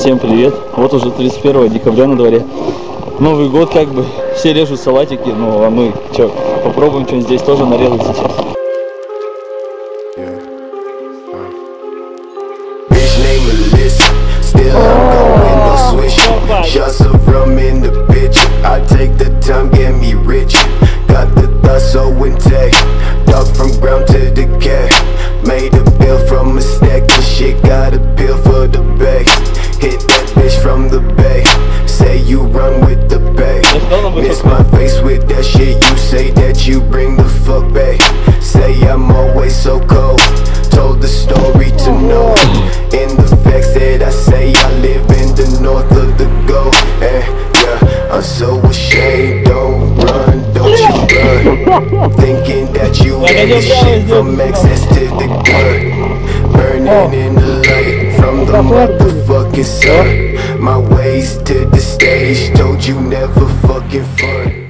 Всем привет! Вот уже 31 декабря на дворе. Новый год как бы, все режут салатики, ну а мы что, попробуем что-нибудь здесь тоже нарезать сейчас. Miss my face with that shit. You say that you bring the fuck back. Say I'm always so cold. Told the story to no in the facts that I say I live in the north of the gold. And yeah, I'm so ashamed. Don't run, don't you run. Thinking that you ain't the shit from excess to the gun. Burning in the light from the motherfucking sun. My ways to the stage, told you never fucking fun.